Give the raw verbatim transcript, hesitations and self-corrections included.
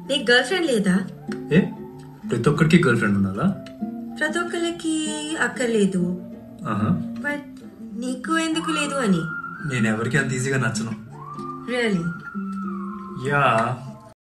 నీకు girl friend లేదా? ఏ ప్రతి ఒక్కరికి గర్ల్ ఫ్రెండ్ ఉండాలా? ప్రతి ఒక్కరికి అక్కర్లేదు, బట్ నీకు ఎందుకు లేదు అని. నేను ఎవరికి అంత ఈజీగా నచ్చను. రియలీ? యా